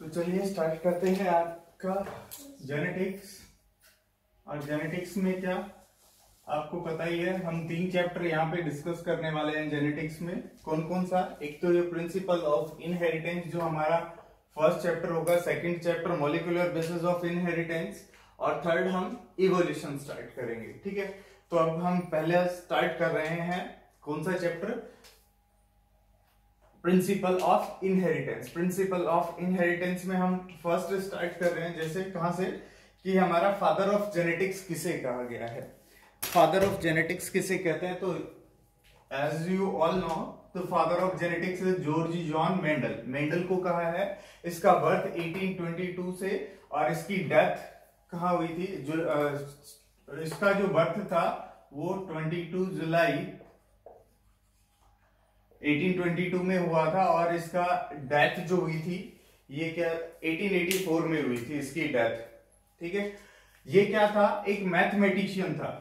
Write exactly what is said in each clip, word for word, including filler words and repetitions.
तो चलिए स्टार्ट करते हैं आपका जेनेटिक्स। और जेनेटिक्स में क्या आपको पता ही है, हम तीन चैप्टर यहाँ पे डिस्कस करने वाले हैं जेनेटिक्स में। कौन कौन सा? एक तो ये प्रिंसिपल ऑफ इनहेरिटेंस जो हमारा फर्स्ट चैप्टर होगा, second chapter molecular basis of inheritance, और थर्ड हम इवोल्यूशन स्टार्ट करेंगे। ठीक है, तो अब हम पहले स्टार्ट कर रहे हैं कौन सा chapter? Principle of inheritance. Principle of inheritance में हम फर्स्ट स्टार्ट कर रहे हैं, जैसे कहां से कि हमारा फादर ऑफ जेनेटिक्स किसे कहा गया है। फादर ऑफ जेनेटिक्स किसे कहते हैं? तो एज यू ऑल नो, तो father of genetics George John Mendel. Mendel को कहा है। इसका बर्थ अठारह सौ बाईस से और इसकी डेथ कहाँ हुई थी? जो आ, इसका जो बर्थ था वो बाईस जुलाई अठारह सौ बाईस में हुआ था, और इसका डेथ जो हुई थी ये क्या अठारह सौ चौरासी में हुई थी इसकी डेथ। ठीक है, ये क्या था? एक मैथमेटिशियन था,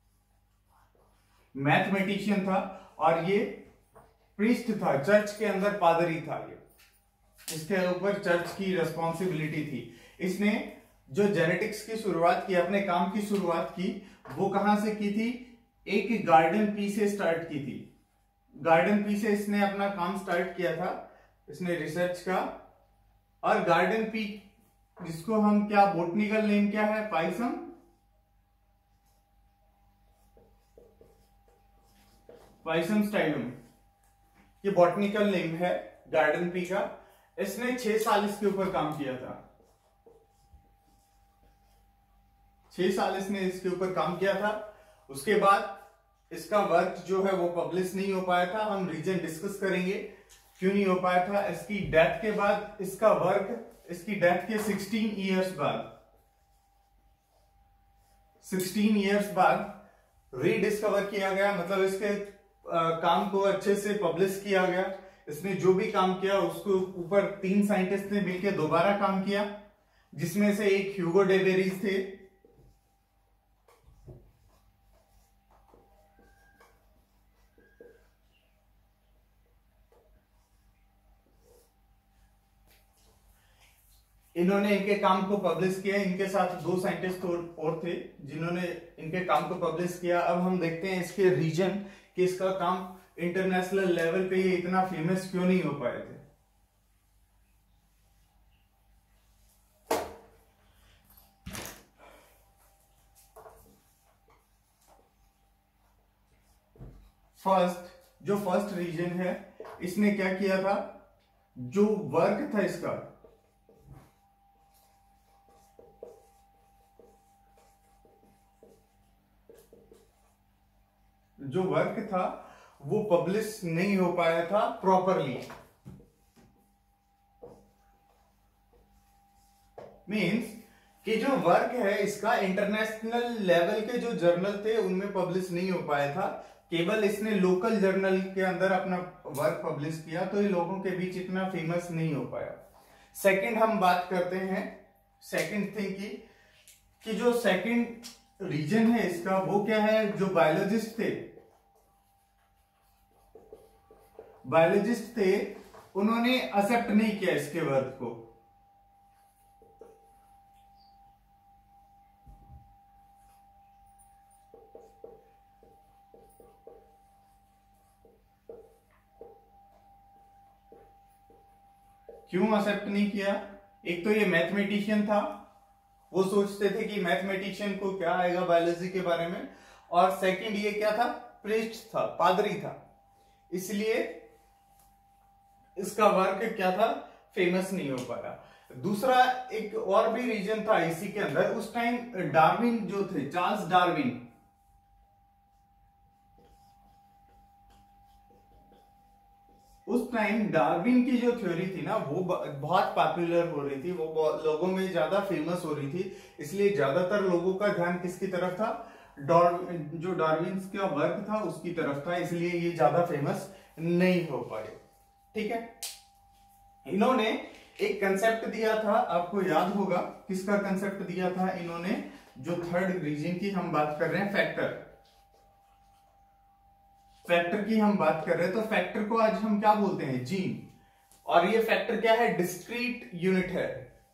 मैथमेटिशियन था और ये प्रीस्ट था, चर्च के अंदर पादरी था। ये इसके ऊपर चर्च की रिस्पॉन्सिबिलिटी थी। इसने जो जेनेटिक्स की शुरुआत की, अपने काम की शुरुआत की, वो कहां से की थी? एक गार्डन पी से स्टार्ट की थी। गार्डन पी से इसने अपना काम स्टार्ट किया था, इसने रिसर्च का। और गार्डन पी जिसको हम क्या बोटनिकल नेम क्या है? पाइसम पाइसम स्टाइलम, ये बॉटनिकल नेम है गार्डन पी का। इसने छह साल इसके ऊपर काम किया था। छह साल इसने इसके ऊपर काम किया था। उसके बाद इसका वर्क जो है वो पब्लिश नहीं हो पाया था। हम रीजन डिस्कस करेंगे क्यों नहीं हो पाया था। इसकी डेथ के बाद इसका वर्क, इसकी डेथ के सोलह इयर्स बाद सोलह इयर्स बाद रीडिस्कवर किया गया, मतलब इसके आ, काम को अच्छे से पब्लिश किया गया। इसने जो भी काम किया उसके ऊपर तीन साइंटिस्ट ने मिलकर दोबारा काम किया, जिसमें से एक ह्यूगो डे बेरीज थे, इन्होंने इनके काम को पब्लिश किया। इनके साथ दो साइंटिस्ट और थे जिन्होंने इनके काम को पब्लिश किया। अब हम देखते हैं इसके रीजन कि इसका काम इंटरनेशनल लेवल पे ये इतना फेमस क्यों नहीं हो पाए थे। फर्स्ट, जो फर्स्ट रीजन है, इसने क्या किया था? जो वर्क था इसका, जो वर्क था वो पब्लिश नहीं हो पाया था प्रॉपरली। मींस कि जो वर्क है इसका इंटरनेशनल लेवल के जो जर्नल थे उनमें पब्लिश नहीं हो पाया था। केवल इसने लोकल जर्नल के अंदर अपना वर्क पब्लिश किया, तो ये लोगों के बीच इतना फेमस नहीं हो पाया। सेकंड हम बात करते हैं सेकंड थिंग की कि जो सेकंड रीजन है इसका वो क्या है? जो बायोलॉजिस्ट थे बायोलॉजिस्ट थे उन्होंने एक्सेप्ट नहीं किया इसके वर्क को। क्यों एक्सेप्ट नहीं किया? एक तो ये मैथमेटिशियन था, वो सोचते थे कि मैथमेटिशियन को क्या आएगा बायोलॉजी के बारे में। और सेकंड ये क्या था? प्रीस्ट था, पादरी था, इसलिए इसका वर्क क्या था? फेमस नहीं हो पाया। दूसरा एक और भी रीजन था इसी के अंदर। उस टाइम डार्विन जो थे, चार्ल्स डार्विन, उस टाइम डार्विन की जो थ्योरी थी ना वो बहुत पॉपुलर हो रही थी, वो लोगों में ज्यादा फेमस हो रही थी। इसलिए ज्यादातर लोगों का ध्यान किसकी तरफ था? डार्विन, जो डार्विन का वर्क था उसकी तरफ था, इसलिए ये ज्यादा फेमस नहीं हो पाए। ठीक है, इन्होंने एक कंसेप्ट दिया था, आपको याद होगा किसका कंसेप्ट दिया था इन्होंने? जो थर्ड रीजन की हम बात कर रहे हैं, फैक्टर फैक्टर की हम बात कर रहे हैं। तो फैक्टर को आज हम क्या बोलते हैं? जीन। और ये फैक्टर क्या है, डिस्क्रीट यूनिट है।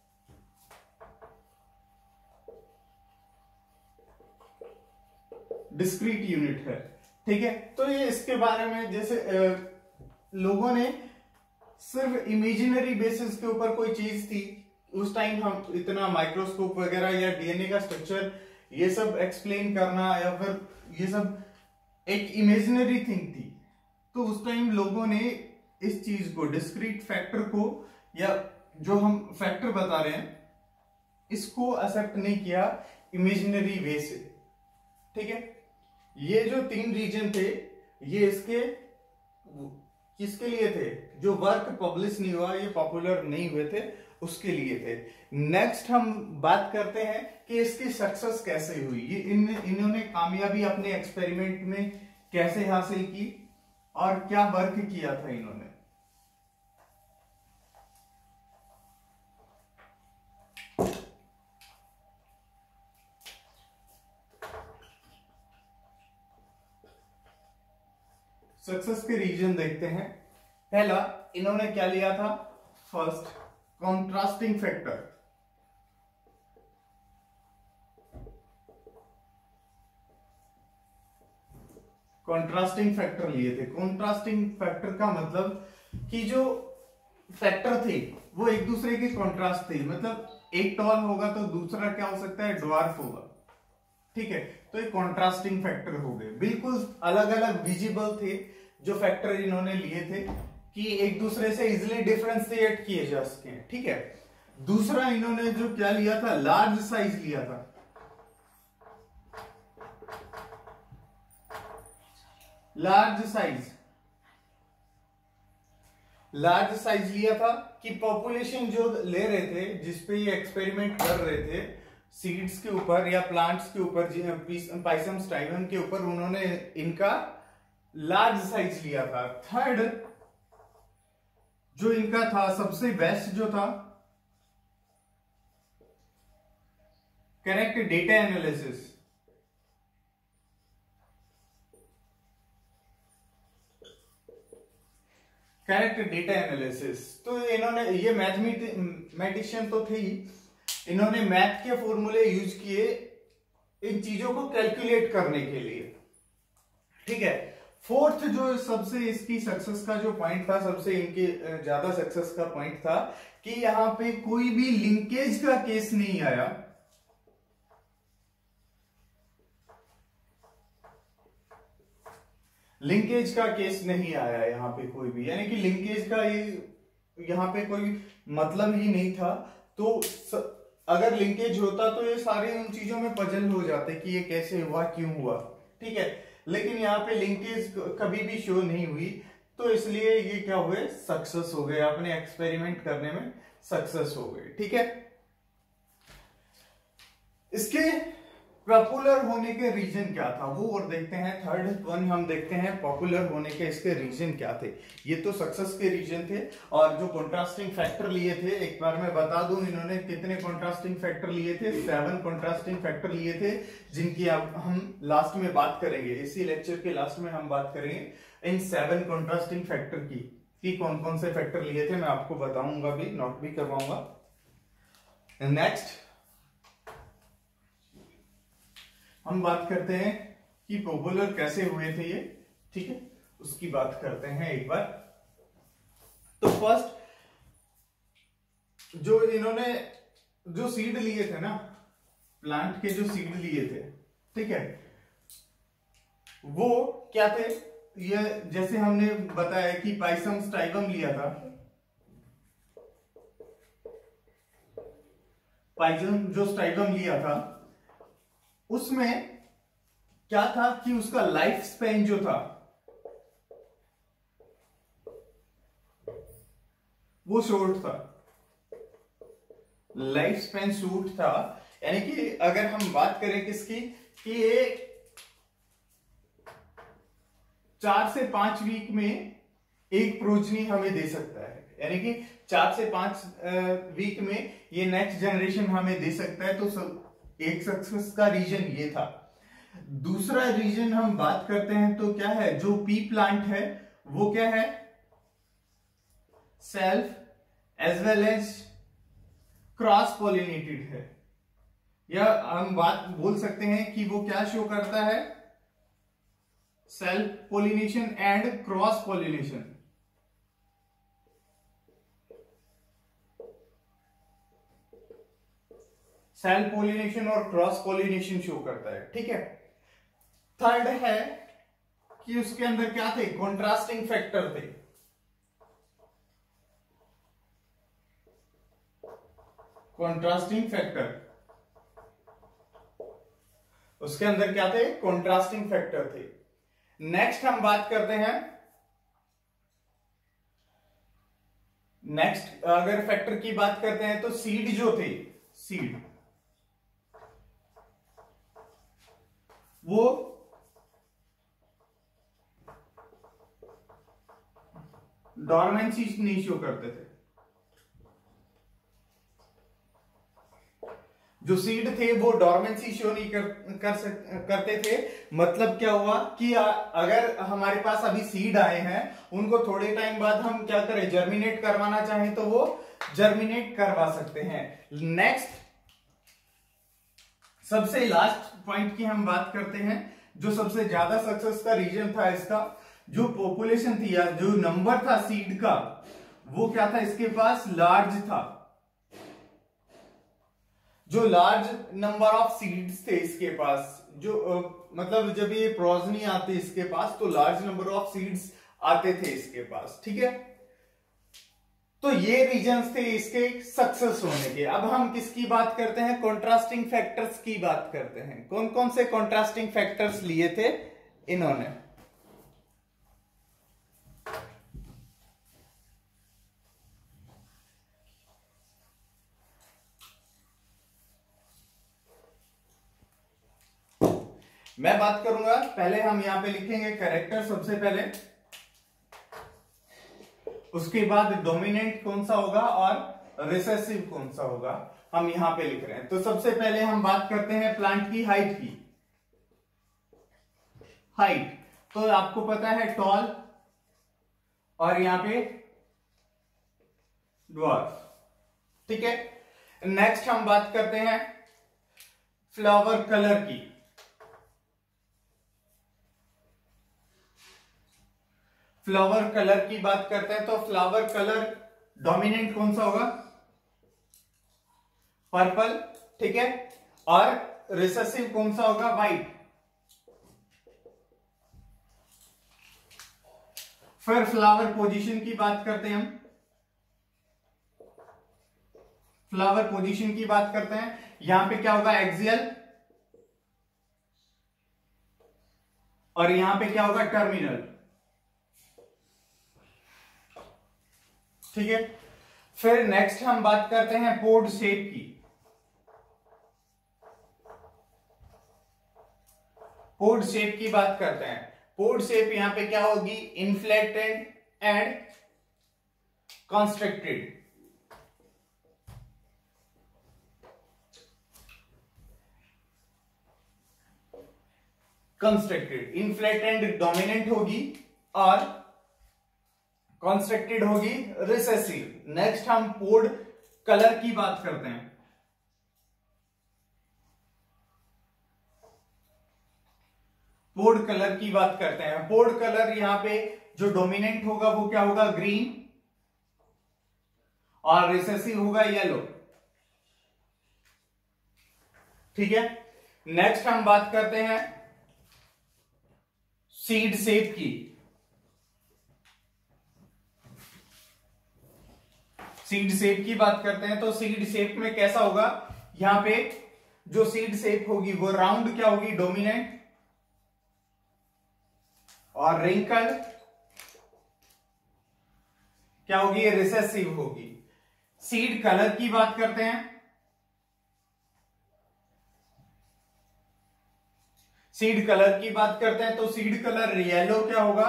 डिस्क्रीट यूनिट है, ठीक है। तो ये इसके बारे में जैसे आ, लोगों ने सिर्फ इमेजिनरी बेसिस के ऊपर कोई चीज थी उस टाइम, हम इतना माइक्रोस्कोप वगैरह या डीएनए का स्ट्रक्चर ये सब एक्सप्लेन करना या फिर ये सब एक इमेजिनरी थिंग थी। तो उस टाइम लोगों ने इस चीज को, डिस्क्रीट फैक्टर को, या जो हम फैक्टर बता रहे हैं इसको एक्सेप्ट नहीं किया इमेजिनरी वे से, ठीक है। ये जो तीन रीजन थे ये इसके किसके लिए थे, जो वर्क पब्लिश नहीं हुआ, ये पॉपुलर नहीं हुए थे, उसके लिए थे। नेक्स्ट हम बात करते हैं कि इसकी सक्सेस कैसे हुई, ये इन इन्होंने कामयाबी अपने एक्सपेरिमेंट में कैसे हासिल की और क्या वर्क किया था इन्होंने। सक्सेस के रीजन देखते हैं। पहला इन्होंने क्या लिया था, first contrasting factor. Contrasting factor लिए थे। कॉन्ट्रास्टिंग फैक्टर का मतलब कि जो फैक्टर थे वो एक दूसरे के कॉन्ट्रास्ट थे, मतलब एक टॉल होगा तो दूसरा क्या हो सकता है, ड्वार्फ होगा, ठीक है। तो ये कॉन्ट्रास्टिंग फैक्टर हो गए, बिल्कुल अलग अलग विजिबल थे जो फैक्टर इन्होंने लिए थे कि एक दूसरे से इजिली डिफरेंशिएट किए जा सके, ठीक है। दूसरा इन्होंने जो क्या लिया था, लार्ज साइज लिया था। लार्ज साइज लार्ज साइज लिया था कि पॉपुलेशन जो ले रहे थे, जिसपे ये एक्सपेरिमेंट कर रहे थे, सीड्स के ऊपर या प्लांट्स के ऊपर, पाइसम स्टाइलम के ऊपर, उन्होंने इनका लार्ज साइज लिया था। थर्ड जो इनका था सबसे बेस्ट जो था, correct data analysis. Correct data analysis. तो इन्होंने, ये मैथमेटिशियन तो थे ही, इन्होंने मैथ के फॉर्मूले यूज किए इन चीजों को कैलकुलेट करने के लिए, ठीक है। फोर्थ जो सबसे इसकी सक्सेस का जो पॉइंट था, सबसे इनके ज्यादा सक्सेस का पॉइंट था कि यहां पे कोई भी लिंकेज का केस नहीं आया। लिंकेज का केस नहीं आया यहां पे कोई भी, यानी कि लिंकेज का ये यहां पे कोई मतलब ही नहीं था। तो स, अगर लिंकेज होता तो ये सारे उन चीजों में पजल हो जाते कि ये कैसे हुआ, क्यों हुआ, ठीक है। लेकिन यहाँ पे लिंकेज कभी भी शो नहीं हुई, तो इसलिए ये क्या हुए, सक्सेस हो गए, अपने एक्सपेरिमेंट करने में सक्सेस हो गए, ठीक है। इसके पॉपुलर होने के रीजन क्या था वो और देखते हैं। थर्ड वन हम देखते हैं पॉपुलर होने के इसके रीजन क्या थे। ये तो सक्सेस के रीजन थे, और जो कॉन्ट्रास्टिंग फैक्टर लिए थे, एक बार मैं बता दूं इन्होंने कितने कॉन्ट्रास्टिंग फैक्टर लिए थे, सेवन कॉन्ट्रास्टिंग फैक्टर लिए थे, जिनकी अब हम लास्ट में बात करेंगे, इसी लेक्चर के लास्ट में हम बात करेंगे इन सेवन कॉन्ट्रास्टिंग फैक्टर की, कि कौन कौन से फैक्टर लिए थे, मैं आपको बताऊंगा भी, नोट भी करवाऊंगा। नेक्स्ट हम बात करते हैं कि पॉपुलर कैसे हुए थे ये, ठीक है, उसकी बात करते हैं एक बार। तो फर्स्ट जो इन्होंने जो सीड लिए थे ना, प्लांट के जो सीड लिए थे, ठीक है, वो क्या थे, ये जैसे हमने बताया कि पाइसम स्टाइलम लिया था, पाइसम जो स्टाइलम लिया था उसमें क्या था कि उसका लाइफ स्पैन जो था वो शॉर्ट था, लाइफ स्पैन शॉर्ट था। यानी कि अगर हम बात करें किसकी, कि ये चार से पांच वीक में एक प्रोजनी हमें दे सकता है, यानी कि चार से पांच वीक में ये नेक्स्ट जनरेशन हमें दे सकता है। तो सब एक सक्सेस का रीजन ये था। दूसरा रीजन हम बात करते हैं तो क्या है, जो पी प्लांट है वो क्या है, self as well as cross pollinated है, या हम बात बोल सकते हैं कि वो क्या शो करता है, self pollination and cross pollination. Self pollination और क्रॉस पॉलिनेशन शो करता है, ठीक है। थर्ड है कि उसके अंदर क्या थे, कॉन्ट्रास्टिंग फैक्टर थे। कॉन्ट्रास्टिंग फैक्टर, उसके अंदर क्या थे, कॉन्ट्रास्टिंग फैक्टर थे। नेक्स्ट हम बात करते हैं, नेक्स्ट अगर फैक्टर की बात करते हैं तो सीड जो थे, सीड वो डॉर्मेंसी नहीं शो करते थे। जो सीड थे वो डॉर्मेंसी शो नहीं कर, कर सक, करते थे। मतलब क्या हुआ कि आ, अगर हमारे पास अभी सीड आए हैं, उनको थोड़े टाइम बाद हम क्या करें, जर्मिनेट करवाना चाहें तो वो जर्मिनेट करवा सकते हैं। नेक्स्ट सबसे लास्ट पॉइंट की हम बात करते हैं, जो सबसे ज्यादा सक्सेस का रीजन था इसका, जो पॉपुलेशन थी या जो नंबर था सीड का, वो क्या था, इसके पास लार्ज था। जो लार्ज नंबर ऑफ सीड्स थे इसके पास, जो uh, मतलब जब ये प्रोजनी आते इसके पास तो लार्ज नंबर ऑफ सीड्स आते थे इसके पास, ठीक है। तो ये रीजंस थे इसके सक्सेस होने के। अब हम किसकी बात करते हैं, कॉन्ट्रास्टिंग फैक्टर्स की बात करते हैं। कौन कौन से कॉन्ट्रास्टिंग फैक्टर्स लिए थे इन्होंने। मैं बात करूंगा, पहले हम यहां पे लिखेंगे कैरेक्टर सबसे पहले, उसके बाद डोमिनेंट कौन सा होगा और रिसेसिव कौन सा होगा, हम यहां पे लिख रहे हैं। तो सबसे पहले हम बात करते हैं प्लांट की हाइट की। हाइट तो आपको पता है टॉल और यहां पे ड्वार्फ, ठीक है। नेक्स्ट हम बात करते हैं फ्लावर कलर की। फ्लावर कलर की बात करते हैं तो फ्लावर कलर डोमिनेंट कौन सा होगा, पर्पल, ठीक है। और रिसेसिव कौन सा होगा, व्हाइट। फिर फ्लावर पोजीशन की बात करते हैं हम। फ्लावर पोजीशन की बात करते हैं, यहां पे क्या होगा, एक्सियल, और यहां पे क्या होगा, टर्मिनल, ठीक है। फिर नेक्स्ट हम बात करते हैं पोड शेप की। पोड शेप की बात करते हैं। पोड शेप यहां पे क्या होगी, inflated and constricted. Constructed, inflated dominant होगी और कॉन्स्ट्रक्टेड होगी रिसेसिव। नेक्स्ट हम पोड कलर की बात करते हैं। पोड कलर की बात करते हैं। पोड कलर यहां पे जो डोमिनेंट होगा वो क्या होगा, ग्रीन, और रिसेसिव होगा येलो, ठीक है। नेक्स्ट हम बात करते हैं सीड शेप की। सीड शेप की बात करते हैं तो सीड शेप में कैसा होगा, यहां पे जो सीड शेप होगी वो राउंड क्या होगी, डोमिनेंट, और रिंकल क्या होगी, रिसेसिव होगी। सीड कलर की बात करते हैं। सीड कलर की बात करते हैं तो सीड कलर येलो क्या होगा,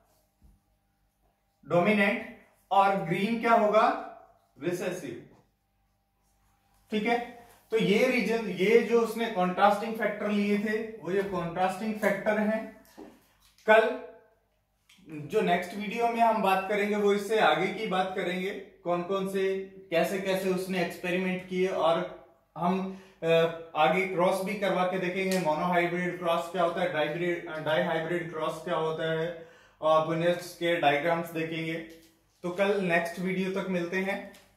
डोमिनेंट, और ग्रीन क्या होगा, रिसेसिव, ठीक है। तो ये रीजन, ये जो उसने कॉन्ट्रास्टिंग फैक्टर लिए थे वो ये कॉन्ट्रास्टिंग फैक्टर हैं। कल जो नेक्स्ट वीडियो में हम बात करेंगे वो इससे आगे की बात करेंगे, कौन कौन से कैसे कैसे उसने एक्सपेरिमेंट किए, और हम आगे क्रॉस भी करवा के देखेंगे, मोनोहाइब्रिड क्रॉस क्या होता है, डाइब्रिड डाई हाइब्रिड क्रॉस क्या होता है, और बुनेट्स के डायग्राम्स देखेंगे। तो कल नेक्स्ट वीडियो तक मिलते हैं।